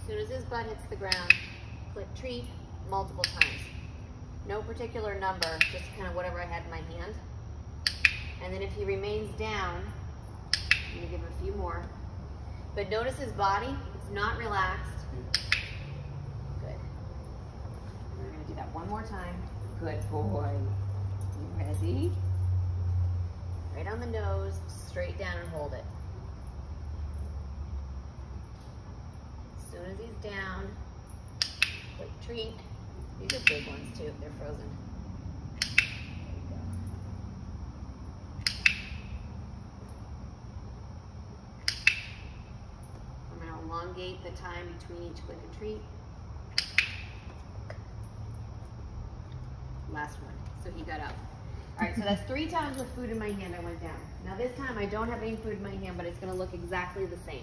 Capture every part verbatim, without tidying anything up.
soon as his butt hits the ground, click treat multiple times. No particular number, just kind of whatever I had in my hand. And then if he remains down, I'm gonna give him a few more. But notice his body, it's not relaxed. Good. We're gonna do that one more time. Good boy. You ready? Right on the nose, straight down and hold it. As soon as he's down, quick treat. These are big ones too, they're frozen. I'm going to elongate the time between each click and treat. Last one, so he got up. All right, so that's three times with food in my hand I went down. Now this time I don't have any food in my hand, but it's going to look exactly the same.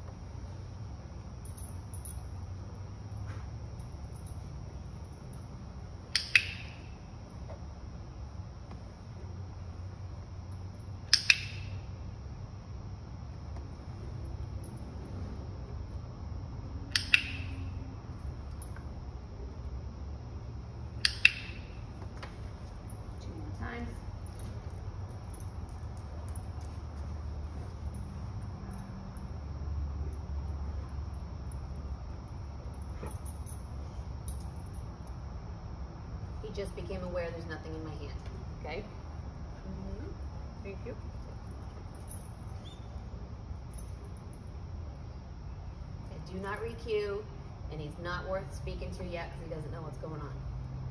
Times. He just became aware there's nothing in my hand. Okay? Mm-hmm. Thank you. Okay, do not re-cue, and he's not worth speaking to yet because he doesn't know what's going on.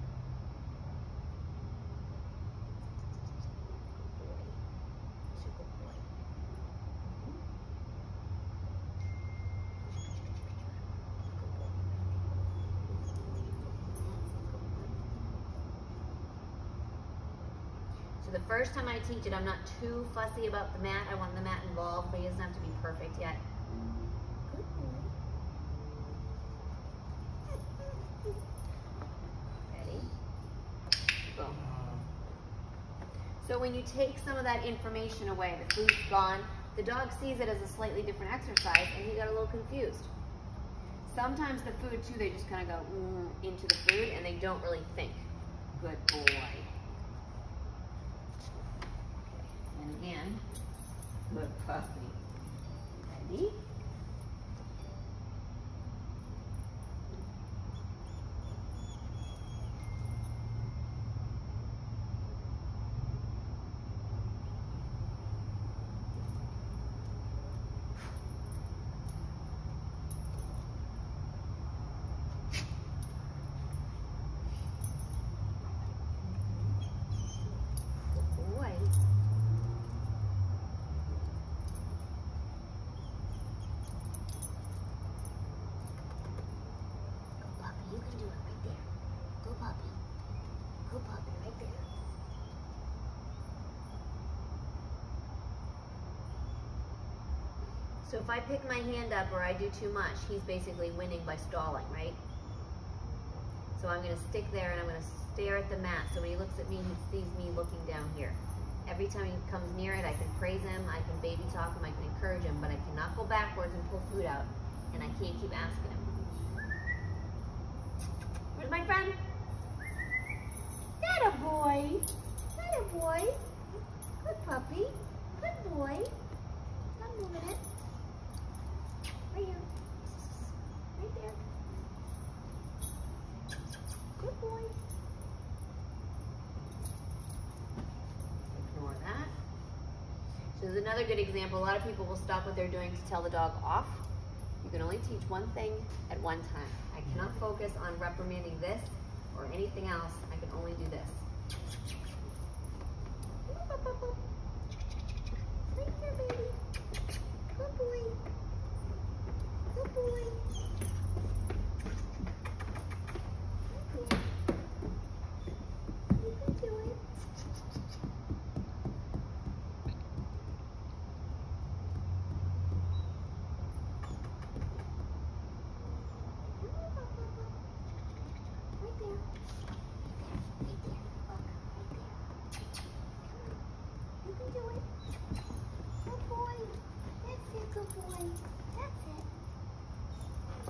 The first time I teach it, I'm not too fussy about the mat. I want the mat involved, but he doesn't have to be perfect yet. Good boy. Ready? Boom. So when you take some of that information away, the food's gone, the dog sees it as a slightly different exercise, and he got a little confused. Sometimes the food, too, they just kind of go mm, into the food, and they don't really think. Good boy. And again, good puppy. Ready? Good boy. You can do it right there. Go puppy. Go puppy right there. So if I pick my hand up or I do too much, he's basically winning by stalling, right? So I'm going to stick there and I'm going to stare at the mat. So when he looks at me, he sees me looking down here. Every time he comes near it, I can praise him, I can baby talk him, I can encourage him, but I cannot go backwards and pull food out. And I can't keep asking him. Where's my friend? That a boy. That a boy. Good puppy. Good boy. Not moving it. Right here. Right there. Good boy. Ignore that. So there's another good example. A lot of people will stop what they're doing to tell the dog off. You can only teach one thing at one time. I cannot focus on reprimanding this or anything else. I can only do this. Right there, baby. Good boy. Good boy. Good boy. You can do it. Good boy. That's it.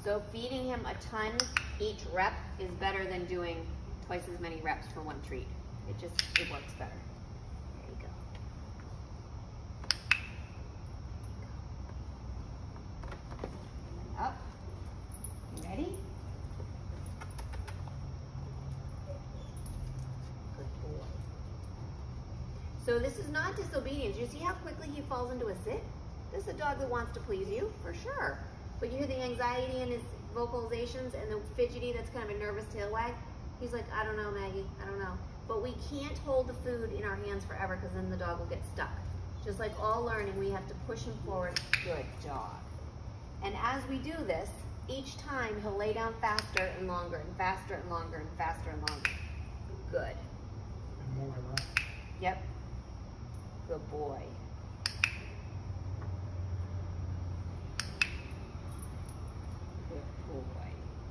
So feeding him a ton each rep is better than doing twice as many reps for one treat. It just, it works better. There you go. Up. You ready? Good boy. So this is not disobedience. You see how quickly he falls into a sit? This is a dog that wants to please you, for sure. But you hear the anxiety in his vocalizations and the fidgety, that's kind of a nervous tail wag. He's like, I don't know, Maggie, I don't know. But we can't hold the food in our hands forever because then the dog will get stuck. Just like all learning, we have to push him forward. Good dog. And as we do this, each time he'll lay down faster and longer and faster and longer and faster and longer. Good. And more relaxed. Yep. Good boy. Good boy.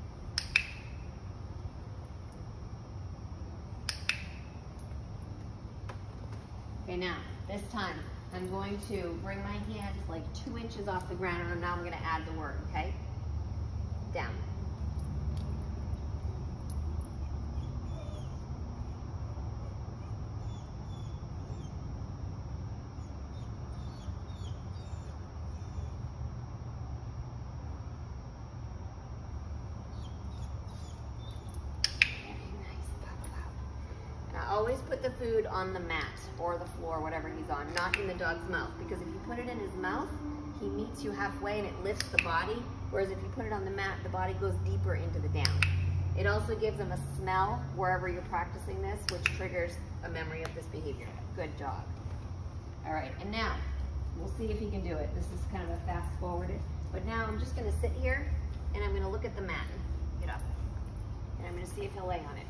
Okay, now, this time, I'm going to bring my hand like two inches off the ground, and now I'm going to add the word, okay? Down. Always put the food on the mat or the floor, whatever he's on, not in the dog's mouth. Because if you put it in his mouth, he meets you halfway and it lifts the body. Whereas if you put it on the mat, the body goes deeper into the down. It also gives him a smell wherever you're practicing this, which triggers a memory of this behavior. Good dog. All right, and now we'll see if he can do it. This is kind of a fast forwarded. But now I'm just going to sit here and I'm going to look at the mat. Get up. And I'm going to see if he'll lay on it.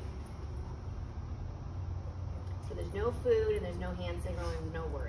So there's no food and there's no hand signaling, no word.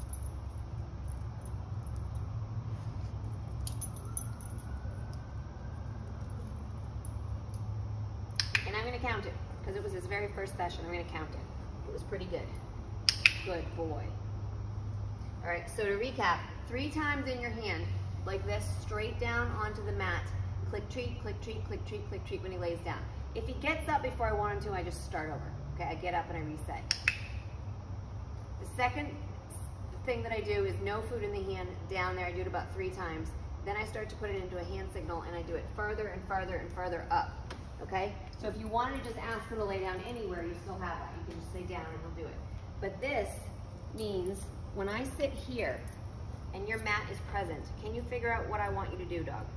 And I'm going to count it because it was his very first session. I'm going to count it. It was pretty good. Good boy. All right, so to recap, three times in your hand, like this, straight down onto the mat. Click treat, click treat, click treat, click treat when he lays down. If he gets up before I want him to, I just start over. Okay, I get up and I reset. The second thing that I do is no food in the hand, down there. I do it about three times. Then I start to put it into a hand signal and I do it further and farther and further up. Okay? So if you wanted to just ask him to lay down anywhere, you still have that. You can just say down and he'll do it. But this means when I sit here and your mat is present, can you figure out what I want you to do, dog?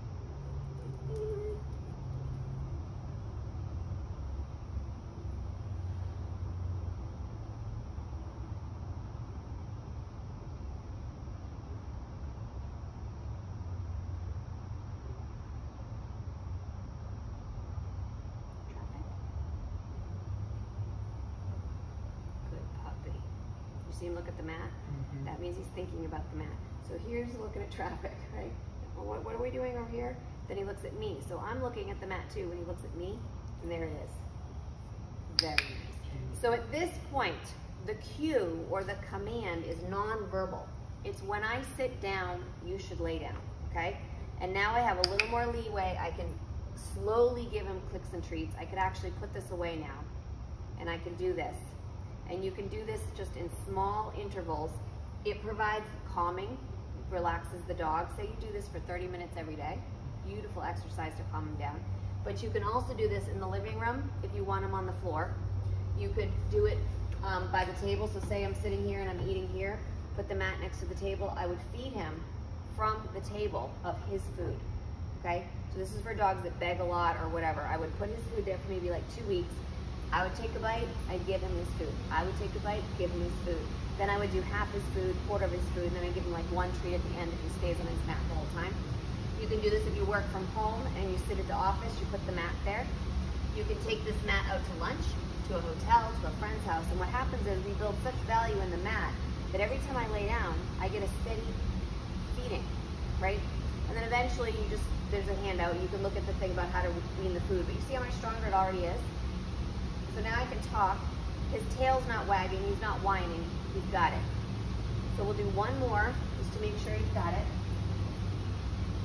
See him look at the mat? Mm-hmm. That means he's thinking about the mat. So here's looking at traffic, right? Well, what, what are we doing over here? Then he looks at me. So I'm looking at the mat too when he looks at me, and there it is. Very nice. So at this point, the cue or the command is non-verbal. It's when I sit down, you should lay down, okay? And now I have a little more leeway. I can slowly give him clicks and treats. I could actually put this away now, and I can do this. And you can do this just in small intervals. It provides calming, relaxes the dog. Say you do this for thirty minutes every day. Beautiful exercise to calm him down. But you can also do this in the living room if you want him on the floor. You could do it um, by the table. So say I'm sitting here and I'm eating here, put the mat next to the table. I would feed him from the table of his food, okay? So this is for dogs that beg a lot or whatever. I would put his food there for maybe like two weeks. I would take a bite, I'd give him his food. I would take a bite, give him his food. Then I would do half his food, quarter of his food, and then I'd give him like one treat at the end if he stays on his mat the whole time. You can do this if you work from home and you sit at the office, you put the mat there. You can take this mat out to lunch, to a hotel, to a friend's house, and what happens is we build such value in the mat that every time I lay down, I get a steady feeding, right? And then eventually you just, there's a handout, you can look at the thing about how to wean the food, but you see how much stronger it already is? So now I can talk. His tail's not wagging, he's not whining, he's got it. So we'll do one more, just to make sure he's got it. And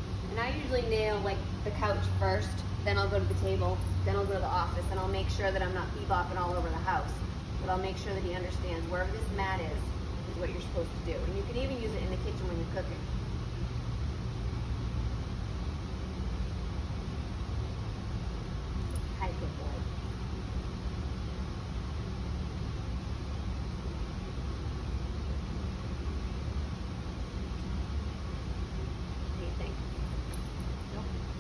I usually nail like the couch first, then I'll go to the table, then I'll go to the office, and I'll make sure that I'm not bebopping all over the house. But I'll make sure that he understands wherever this mat is, is what you're supposed to do. And you can even use it in the kitchen when you're cooking. Hi, good boy. What do you think? Nope.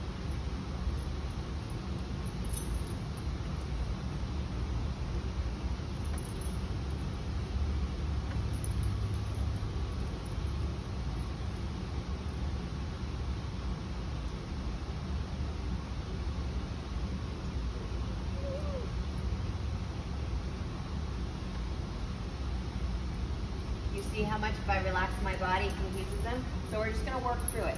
You see how much if I relax my body, it confuses them? So we're just going to work through it.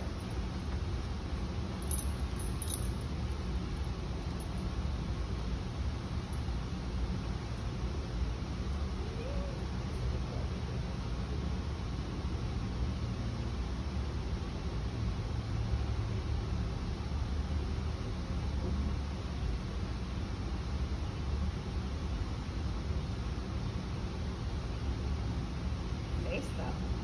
Face though.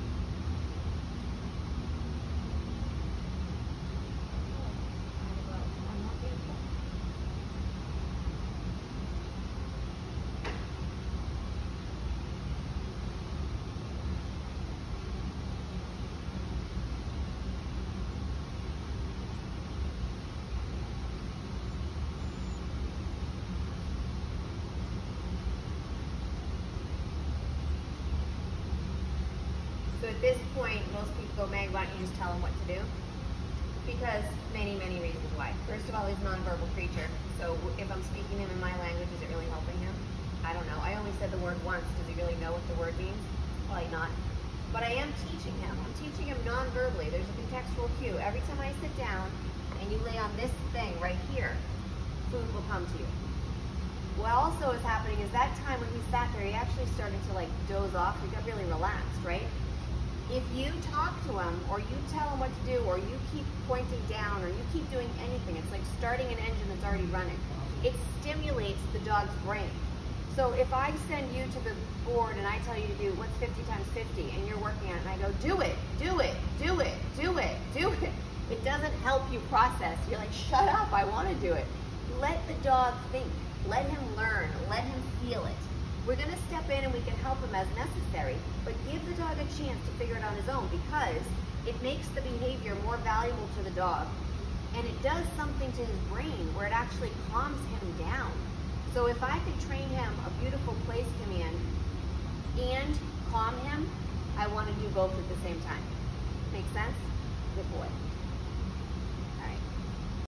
So at this point, most people go, Meg, why don't you just tell him what to do? Because many, many reasons why. First of all, he's a nonverbal creature. So if I'm speaking to him in my language, is it really helping him? I don't know. I only said the word once. Does he really know what the word means? Probably not. But I am teaching him. I'm teaching him non-verbally. There's a contextual cue. Every time I sit down and you lay on this thing right here, food will come to you. What also is happening is that time when he sat there, he actually started to like doze off. He got really relaxed, right? If you talk to him, or you tell him what to do, or you keep pointing down, or you keep doing anything, it's like starting an engine that's already running. It stimulates the dog's brain. So if I send you to the board and I tell you to do what's fifty times fifty, and you're working on it, and I go, do it, do it, do it, do it, do it, it doesn't help you process. You're like, shut up, I want to do it. Let the dog think. Let him learn. Let him feel it. We're going to step in and we can help him as necessary, but give the dog a chance to figure it on his own, because it makes the behavior more valuable to the dog, and it does something to his brain where it actually calms him down. So if I could train him a beautiful place command and calm him, I want to do both at the same time. Make sense? Good boy.